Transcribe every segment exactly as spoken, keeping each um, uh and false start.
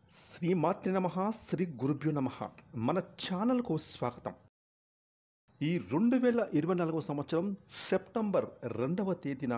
శ్రీమాత్రే నమః శ్రీ గురుభ్యో నమః మన ఛానల్కు స్వాగతం. ఈ రెండు వేల ఇరవై నాలుగవ సంవత్సరం సెప్టెంబర్ రెండవ తేదీన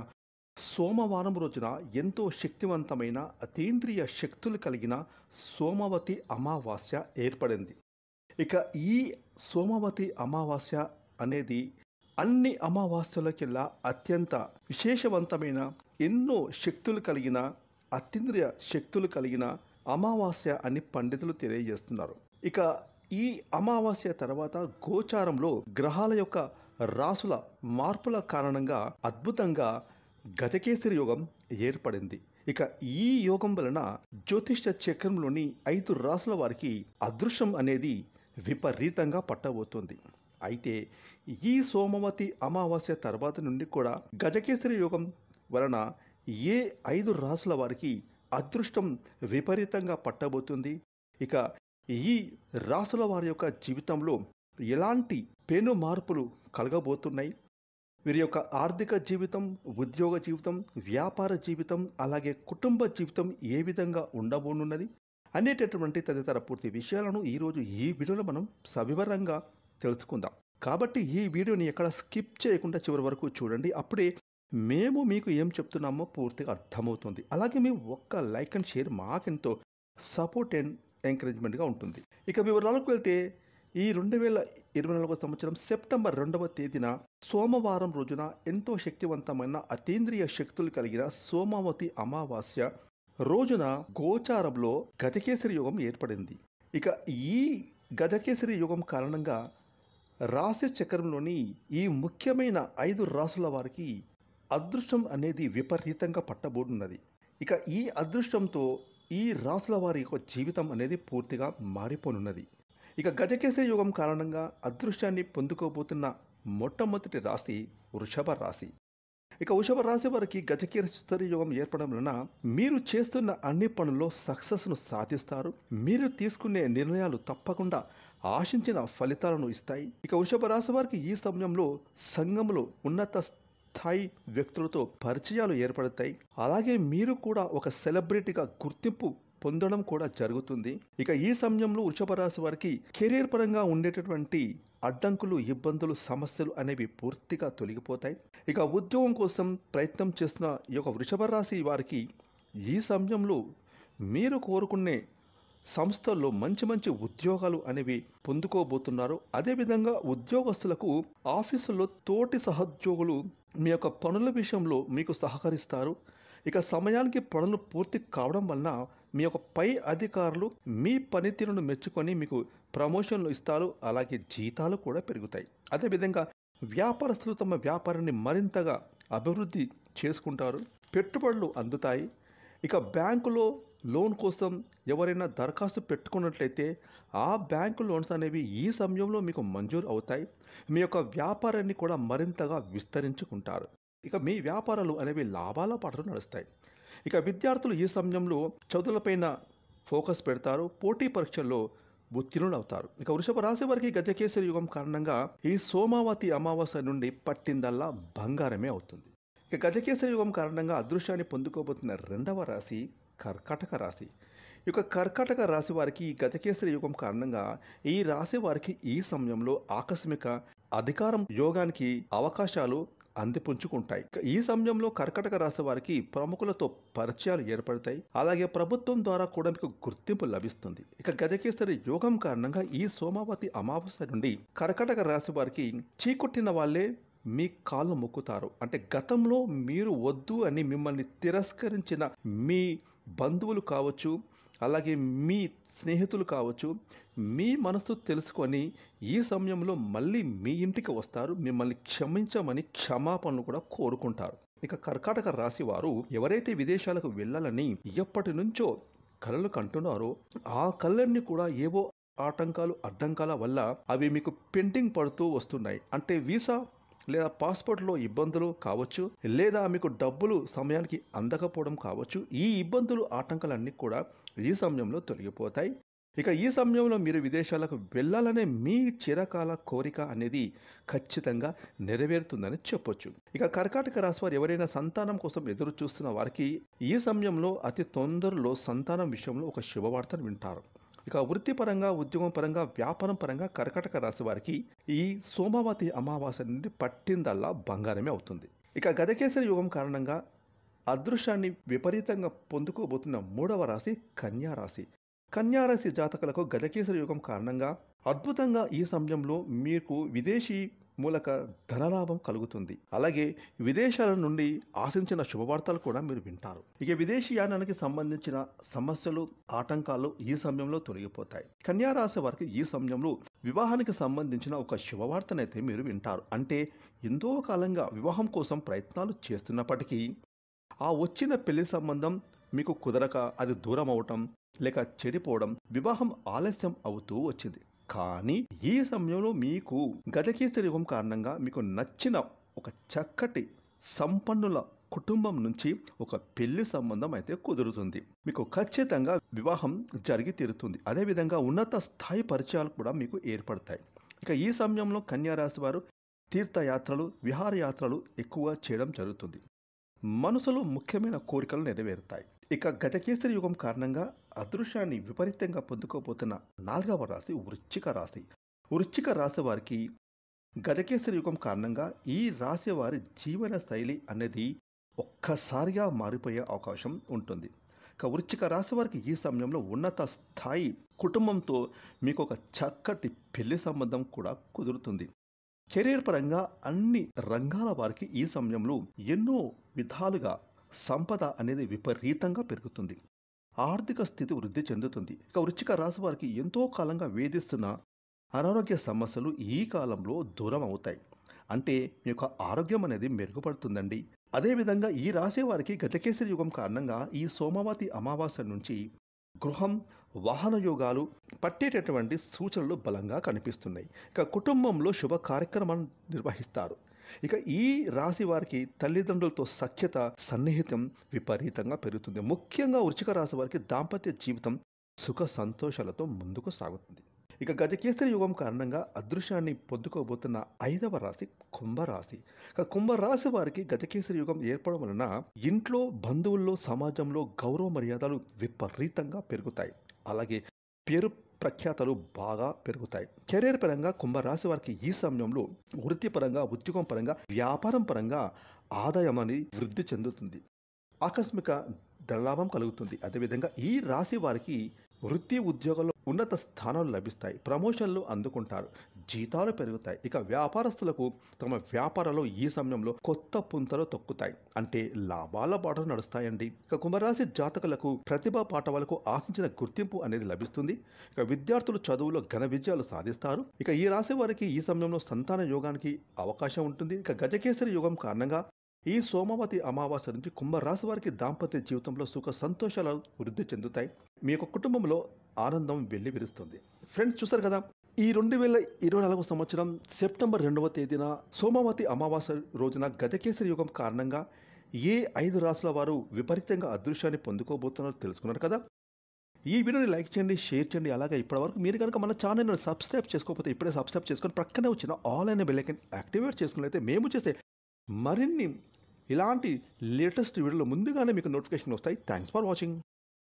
సోమవారం రోజున ఎంతో శక్తివంతమైన అతీంద్రియ శక్తులు కలిగిన సోమవతి అమావాస్య ఏర్పడింది. ఇక ఈ సోమవతి అమావాస్య అనేది అన్ని అమావాస్యలకెల్లా అత్యంత విశేషవంతమైన ఎన్నో శక్తులు కలిగిన అతీంద్రియ శక్తులు కలిగిన అమావాస్య అని పండితులు తెలియజేస్తున్నారు. ఇక ఈ అమావాస్య తర్వాత గోచారంలో గ్రహాల యొక్క రాసుల మార్పుల కారణంగా అద్భుతంగా గజకేసరి యోగం ఏర్పడింది. ఇక ఈ యోగం వలన జ్యోతిష చక్రంలోని ఐదు రాసుల వారికి అదృష్టం అనేది విపరీతంగా పట్టబోతుంది. అయితే ఈ సోమవతి అమావాస్య తర్వాత నుండి కూడా గజకేసరి యోగం వలన ఏ ఐదు రాసుల వారికి అదృష్టం విపరీతంగా పట్టబోతుంది. ఇక ఈ రాసుల వారి యొక్క జీవితంలో ఎలాంటి పెను మార్పులు కలగబోతున్నాయి, వీరి యొక్క ఆర్థిక జీవితం, ఉద్యోగ జీవితం, వ్యాపార జీవితం, అలాగే కుటుంబ జీవితం ఏ విధంగా ఉండబోనున్నది అనేటటువంటి తదితర పూర్తి విషయాలను ఈరోజు ఈ వీడియోలో మనం సవివరంగా తెలుసుకుందాం. కాబట్టి ఈ వీడియోని ఎక్కడ స్కిప్ చేయకుండా చివరి వరకు చూడండి. అప్పుడే మేము మీకు ఏం చెప్తున్నామో పూర్తిగా అర్థమవుతుంది. అలాగే మీ ఒక్క లైక్ అండ్ షేర్ మాకెంతో సపోర్ట్ అండ్ ఎంకరేజ్మెంట్గా ఉంటుంది. ఇక వివరాలకు వెళ్తే ఈ రెండు వేల ఇరవై నాలుగవ సంవత్సరం సెప్టెంబర్ రెండవ తేదీన సోమవారం రోజున ఎంతో శక్తివంతమైన అతీంద్రియ శక్తులు కలిగిన సోమవతి అమావాస్య రోజున గోచారంలో గజకేసరి యోగం ఏర్పడింది. ఇక ఈ గజకేసరి యోగం కారణంగా రాశి చక్రంలోని ఈ ముఖ్యమైన ఐదు రాసుల వారికి అదృష్టం అనేది విపరీతంగా పట్టబోతున్నది. ఇక ఈ అదృష్టంతో ఈ రాసుల వారి యొక్క జీవితం అనేది పూర్తిగా మారిపోనున్నది. ఇక గజకేసరి యోగం కారణంగా అదృష్టాన్ని పొందుకోబోతున్న మొట్టమొదటి రాశి వృషభ రాశి. ఇక వృషభ రాశి వారికి గజకేసరి యోగం ఏర్పడడం వలన మీరు చేస్తున్న అన్ని పనుల్లో సక్సెస్ను సాధిస్తారు. మీరు తీసుకునే నిర్ణయాలు తప్పకుండా ఆశించిన ఫలితాలను ఇస్తాయి. ఇక వృషభ రాశి వారికి ఈ సమయంలో సంఘంలో ఉన్నత స్థాయి వ్యక్తులతో పరిచయాలు ఏర్పడతాయి. అలాగే మీరు కూడా ఒక సెలబ్రిటీగా గుర్తింపు పొందడం కూడా జరుగుతుంది. ఇక ఈ సమయంలో వృషభ రాశి వారికి కెరీర్ పరంగా ఉండేటటువంటి అడ్డంకులు, ఇబ్బందులు, సమస్యలు అనేవి పూర్తిగా తొలగిపోతాయి. ఇక ఉద్యోగం కోసం ప్రయత్నం చేస్తున్న ఈ యొక్క వృషభ రాశి వారికి ఈ సమయంలో మీరు కోరుకునే సంస్థల్లో మంచి మంచి ఉద్యోగాలు అనేవి పొందుకోబోతున్నారు. అదేవిధంగా ఉద్యోగస్తులకు ఆఫీసుల్లో తోటి సహోద్యోగులు మీ యొక్క పనుల విషయంలో మీకు సహకరిస్తారు. ఇక సమయానికి పనులు పూర్తి కావడం వలన మీ యొక్క పై అధికారులు మీ పనితీరును మెచ్చుకొని మీకు ప్రమోషన్లు ఇస్తారు. అలాగే జీతాలు కూడా పెరుగుతాయి. అదేవిధంగా వ్యాపారస్తులు తమ వ్యాపారాన్ని మరింతగా అభివృద్ధి చేసుకుంటారు. పెట్టుబడులు అందుతాయి. ఇక బ్యాంకులో లోన్ కోసం ఎవరైనా దరఖాస్తు పెట్టుకున్నట్లయితే ఆ బ్యాంకు లోన్స్ అనేవి ఈ సమయంలో మీకు మంజూరు అవుతాయి. మీ యొక్క వ్యాపారాన్ని కూడా మరింతగా విస్తరించుకుంటారు. ఇక మీ వ్యాపారాలు అనేవి లాభాల పాటలు నడుస్తాయి. ఇక విద్యార్థులు ఈ సమయంలో చదువులపైన ఫోకస్ పెడతారు. పోటీ పరీక్షల్లో ఉత్తీర్ణులు అవుతారు. ఇక వృషభ రాశి వారికి గజకేసరి యుగం కారణంగా ఈ సోమవతి అమావాస్య నుండి పట్టిందల్లా బంగారమే అవుతుంది. ఇక గజకేసరి యుగం కారణంగా అదృష్టాన్ని పొందుకోబోతున్న రెండవ రాశి కర్కాటక రాశి. ఈ యొక్క కర్కాటక రాశి వారికి ఈ గజకేసరి యుగం కారణంగా ఈ రాశి వారికి ఈ సమయంలో ఆకస్మిక అధికారం యోగానికి అవకాశాలు అందిపుంచుకుంటాయి. ఈ సమయంలో కర్కాటక రాశి వారికి ప్రముఖులతో పరిచయాలు ఏర్పడతాయి. అలాగే ప్రభుత్వం ద్వారా కూడా మీకు గుర్తింపు లభిస్తుంది. ఇక గజకేసరి యోగం కారణంగా ఈ సోమవతి అమావాస్య నుండి కర్కాటక రాశి వారికి చీకొట్టిన వాళ్ళే మీ కాళ్ళు మొక్కుతారు. అంటే గతంలో మీరు వద్దు అని మిమ్మల్ని తిరస్కరించిన మీ బంధువులు కావచ్చు, అలాగే మీ స్నేహితులు కావచ్చు, మీ మనసు తెలుసుకొని ఈ సమయంలో మళ్ళీ మీ ఇంటికి వస్తారు. మిమ్మల్ని క్షమించమని క్షమాపణలు కూడా కోరుకుంటారు. ఇక కర్కాటక రాశి వారు ఎవరైతే విదేశాలకు వెళ్ళాలని ఎప్పటి నుంచో కలలు కంటున్నారో ఆ కళ్ళన్నీ కూడా ఏవో ఆటంకాలు, అడ్డంకాల వల్ల అవి మీకు పెండింగ్ పడుతూ వస్తున్నాయి. అంటే వీసా లేదా పాస్పోర్ట్లో ఇబ్బందులు కావచ్చు, లేదా మీకు డబ్బులు సమయానికి అందకపోవడం కావచ్చు. ఈ ఇబ్బందులు, ఆటంకాలన్నీ కూడా ఈ సమయంలో తొలగిపోతాయి. ఇక ఈ సమయంలో మీరు విదేశాలకు వెళ్ళాలనే మీ చిరకాల కోరిక అనేది ఖచ్చితంగా నెరవేరుతుందని చెప్పొచ్చు. ఇక కర్కాటక రాశి వారు ఎవరైనా సంతానం కోసం ఎదురు చూస్తున్న వారికి ఈ సమయంలో అతి తొందరలో సంతానం విషయంలో ఒక శుభవార్తను వింటారు. ఇక వృత్తిపరంగా, ఉద్యోగం పరంగా, వ్యాపారం పరంగా కర్కాటక రాశి వారికి ఈ సోమవతి అమావాస్య నుండి పట్టిందల్లా బంగారమే అవుతుంది. ఇక గజకేసరి యోగం కారణంగా అదృష్టాన్ని విపరీతంగా పొందుకోబోతున్న మూడవ రాశి కన్యా రాశి. కన్యా రాశి జాతకులకు గజకేసరి యోగం కారణంగా అద్భుతంగా ఈ సమయంలో మీకు విదేశీ మూలక ధనలాభం కలుగుతుంది. అలాగే విదేశాల నుండి ఆశించిన శుభవార్తలు కూడా మీరు వింటారు. ఇక విదేశీ యానానికి సంబంధించిన సమస్యలు, ఆటంకాలు ఈ సమయంలో తొలగిపోతాయి. కన్యా రాశి వారికి ఈ సమయంలో వివాహానికి సంబంధించిన ఒక శుభవార్తనైతే మీరు వింటారు. అంటే ఎంతో కాలంగా వివాహం కోసం ప్రయత్నాలు చేస్తున్నప్పటికీ ఆ వచ్చిన పెళ్లి సంబంధం మీకు కుదరక అది దూరం అవటం లేక చెడిపోవడం, వివాహం ఆలస్యం అవుతూ వచ్చింది. కానీ ఈ సమయంలో మీకు గజకేసరి యోగం కారణంగా మీకు నచ్చిన ఒక చక్కటి సంపన్నుల కుటుంబం నుంచి ఒక పెళ్లి సంబంధం అయితే కుదురుతుంది. మీకు ఖచ్చితంగా వివాహం జరిగి తీరుతుంది. అదేవిధంగా ఉన్నత స్థాయి పరిచయాలు కూడా మీకు ఏర్పడతాయి. ఇక ఈ సమయంలో కన్యా రాశి వారు తీర్థయాత్రలు, విహారయాత్రలు ఎక్కువగా చేయడం జరుగుతుంది. మనసులో ముఖ్యమైన కోరికలు నెరవేరుతాయి. ఇక గజకేసరి యుగం కారణంగా అదృశ్యాన్ని విపరీతంగా పొందుకోబోతున్న నాలుగవ రాశి వృశ్చిక రాశి. వృశ్చిక రాశి వారికి గజకేసరి యుగం కారణంగా ఈ రాశి వారి జీవన శైలి అనేది ఒక్కసారిగా మారిపోయే అవకాశం ఉంటుంది. ఇక వృశ్చిక రాశి వారికి ఈ సమయంలో ఉన్నత స్థాయి కుటుంబంతో మీకు ఒక చక్కటి పెళ్లి సంబంధం కూడా కుదురుతుంది. కెరీర్ పరంగా అన్ని రంగాల వారికి ఈ సమయంలో ఎన్నో విధాలుగా సంపద అనేది విపరీతంగా పెరుగుతుంది. ఆర్థిక స్థితి వృద్ధి చెందుతుంది. ఇక వృశ్చిక రాశి వారికి ఎంతో కాలంగా వేధిస్తున్న అనారోగ్య సమస్యలు ఈ కాలంలో దూరం అవుతాయి. అంటే మీ యొక్క ఆరోగ్యం అనేది మెరుగుపడుతుందండి. అదేవిధంగా ఈ రాశి వారికి గజకేసరి యుగం కారణంగా ఈ సోమవతి అమావాస్య నుంచి గృహం, వాహన యోగాలు పట్టేటటువంటి సూచనలు బలంగా కనిపిస్తున్నాయి. ఇక కుటుంబంలో శుభ కార్యక్రమాలను నిర్వహిస్తారు. ఇక ఈ రాశి వారికి తల్లిదండ్రులతో సఖ్యత, సన్నిహితం విపరీతంగా పెరుగుతుంది. ముఖ్యంగా వృశ్చిక రాశి వారికి దాంపత్య జీవితం సుఖ సంతోషాలతో ముందుకు సాగుతుంది. ఇక గజకేసరి యుగం కారణంగా అదృశ్యాన్ని పొందుకోబోతున్న ఐదవ రాశి కుంభరాశి. ఇక కుంభరాశి వారికి గజకేసరి యుగం ఏర్పడడం వలన ఇంట్లో, బంధువుల్లో, సమాజంలో గౌరవ మర్యాదలు విపరీతంగా పెరుగుతాయి. అలాగే పేరు ప్రఖ్యాతలు బాగా పెరుగుతాయి. కెరీర్ పరంగా కుంభరాశి వారికి ఈ సమయంలో వృత్తిపరంగా, ఉద్యోగం పరంగా, వ్యాపారం పరంగా ఆదాయం అనేది వృద్ధి చెందుతుంది. ఆకస్మిక ధనలాభం కలుగుతుంది. అదేవిధంగా ఈ రాశి వారికి వృత్తి, ఉద్యోగంలో ఉన్నత స్థానాలు లభిస్తాయి. ప్రమోషన్లు అందుకుంటారు. జీతాలు పెరుగుతాయి. ఇక వ్యాపారస్తులకు తమ వ్యాపారంలో ఈ సమయంలో కొత్త పుంతలు తొక్కుతాయి. అంటే లాభాల బాటలు నడుస్తాయండి. ఇక కుంభరాశి జాతకులకు ప్రతిభా పాఠవాలకు ఆశించిన గుర్తింపు అనేది లభిస్తుంది. ఇక విద్యార్థులు చదువులో ఘన విజయాలు సాధిస్తారు. ఇక ఈ రాశి వారికి ఈ సమయంలో సంతాన యోగానికి అవకాశం ఉంటుంది. ఇక గజకేసరి యోగం కారణంగా ఈ సోమవతి అమావాస్య నుంచి కుంభరాశి వారికి దాంపత్య జీవితంలో సుఖ సంతోషాలు వృద్ధి చెందుతాయి. మీ యొక్క కుటుంబంలో ఆనందం వెళ్లి విరుస్తుంది. ఫ్రెండ్స్, చూసారు కదా, ఈ రెండు వేల ఇరవై నాలుగు సంవత్సరం సెప్టెంబర్ రెండవ తేదీన సోమవతి అమావాస్య రోజున గజకేసరి యుగం కారణంగా ఏ ఐదు రాశుల వారు విపరీతంగా అదృశ్యాన్ని పొందుకోబోతున్నారో తెలుసుకున్నారు కదా. ఈ వీడియోని లైక్ చేయండి, షేర్ చేయండి. అలాగే ఇప్పటివరకు మీరు కనుక మన ఛానల్ని సబ్స్క్రైబ్ చేసుకోకపోతే ఇప్పుడే సబ్స్క్రైబ్ చేసుకొని ప్రక్కనే వచ్చిన ఆల్ అయిన బెల్ ఐకాన్ యాక్టివేట్ చేసుకున్నట్లయితే మేము చేసే మరిన్ని ఇలాంటి లేటెస్ట్ వీడియోలు ముందుగానే మీకు నోటిఫికేషన్ వస్తాయి. Thanks for watching.